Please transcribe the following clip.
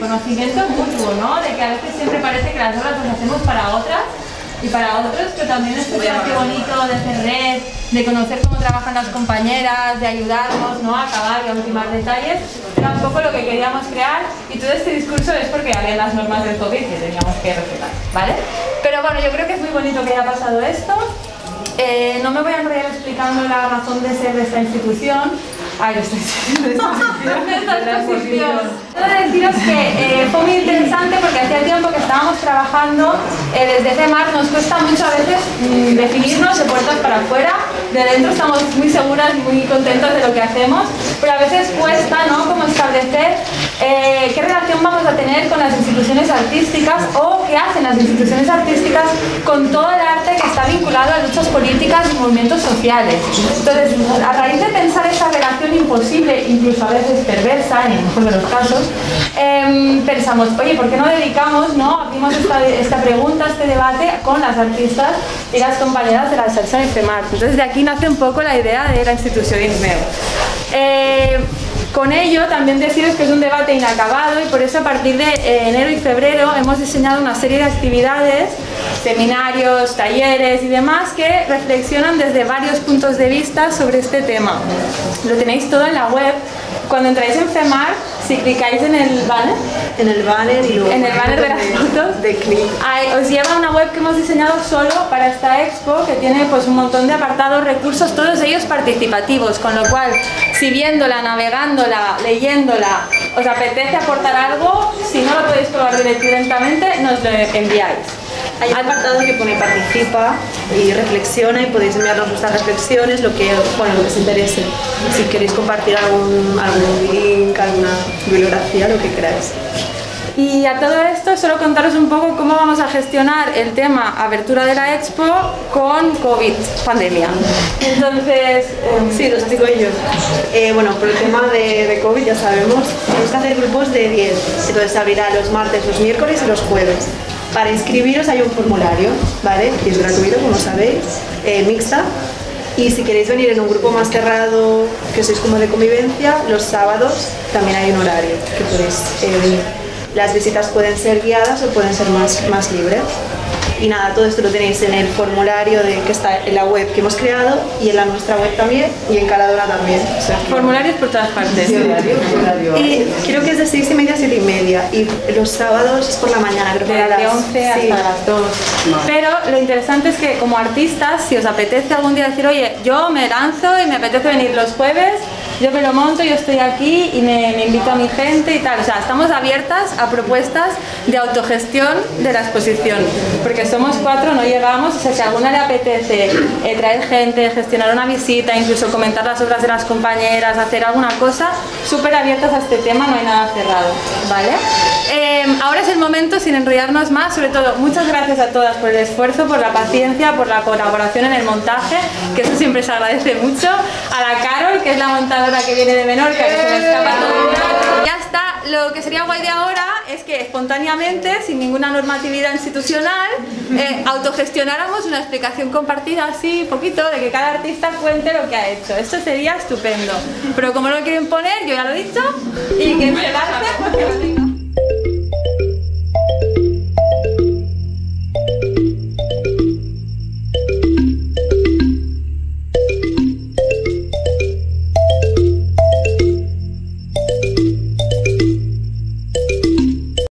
conocimiento mutuo, ¿no? De que a veces siempre parece que las obras las hacemos para otras y para otros, pero también es espacio bonito de hacer red, de conocer cómo trabajan las compañeras, de ayudarnos, ¿no? A acabar y a ultimar detalles. Era un poco lo que queríamos crear, y todo este discurso es porque había las normas del COVID que teníamos que respetar, ¿vale? Pero bueno, yo creo que es muy bonito que haya pasado esto. No me voy a enrollar explicando la razón de ser de esta institución. Ay, esta exposición. Quiero deciros que fue muy interesante porque hacía tiempo que estábamos trabajando desde FEMAR. Nos cuesta mucho a veces definirnos de puertas para afuera. De dentro estamos muy seguras y muy contentos de lo que hacemos, pero a veces cuesta, ¿no?, como establecer qué relación vamos a tener con las instituciones artísticas o qué hacen las instituciones artísticas con todo el arte que está vinculado a luchas políticas y movimientos sociales. Entonces, a raíz de pensar esa relación imposible, incluso a veces perversa, en el mejor de los casos, pensamos, oye, ¿por qué no dedicamos, no? Abrimos esta pregunta, este debate con las artistas y las compañeras de la Salsa y FEMAR. Entonces, de aquí nace un poco la idea de la institución INMEU. Con ello también deciros que es un debate inacabado, y por eso a partir de enero y febrero hemos diseñado una serie de actividades, seminarios, talleres y demás que reflexionan desde varios puntos de vista sobre este tema. Lo tenéis todo en la web. Cuando entráis en FEMAR, si clicáis en el banner, y luego en el banner de las fotos, de clic, os lleva a una web que hemos diseñado solo para esta expo, que tiene pues un montón de apartados, recursos, todos ellos participativos, con lo cual, si viéndola, navegándola, leyéndola, os apetece aportar algo, si no lo podéis probar directamente, nos lo enviáis. Hay un apartado que pone participa y reflexiona, y podéis enviarnos vuestras reflexiones, lo que os interese. Si queréis compartir algún link, alguna bibliografía, lo que queráis. Y a todo esto, solo contaros un poco cómo vamos a gestionar el tema apertura de la expo con COVID, pandemia. Entonces, sí, lo explico yo. Bueno, por el tema de COVID ya sabemos, tenemos que hacer grupos de 10. Entonces se abrirá los martes, los miércoles y los jueves. Para inscribiros hay un formulario, ¿vale? Que es gratuito, como sabéis, mixta. Y si queréis venir en un grupo más cerrado, que sois como de convivencia, los sábados también hay un horario que podéis venir. Las visitas pueden ser guiadas o pueden ser más libres. Y nada, todo esto lo tenéis en el formulario que está en la web que hemos creado, y en nuestra web también, y en Caladora también. O sea, formularios por todas partes. Sí, y creo que es de 6:30 a 7:30, y los sábados es por la mañana, creo que de 11 hasta las 2. Pero lo interesante es que como artistas, si os apetece algún día decir, oye, yo me lanzo y me apetece venir los jueves, yo me lo monto, yo estoy aquí y me invito a mi gente y tal. O sea, estamos abiertas a propuestas de autogestión de la exposición, porque somos 4, no llegamos. O sea, si a alguna le apetece traer gente, gestionar una visita, incluso comentar las obras de las compañeras, hacer alguna cosa, súper abiertas a este tema, no hay nada cerrado, ¿vale? Ahora es el momento, sin enrollarnos más. Sobre todo, muchas gracias a todas por el esfuerzo, por la paciencia, por la colaboración en el montaje, que eso siempre se agradece mucho. A la Carol, que es la montadora que viene de Menorca, que se me escapa todo. Ya está. Lo que sería guay de ahora es que espontáneamente, sin ninguna normatividad institucional, autogestionáramos una explicación compartida así, poquito, de que cada artista cuente lo que ha hecho. Esto sería estupendo. Pero como no lo quieren poner, yo ya lo he dicho, y que se lance porque lo tengo.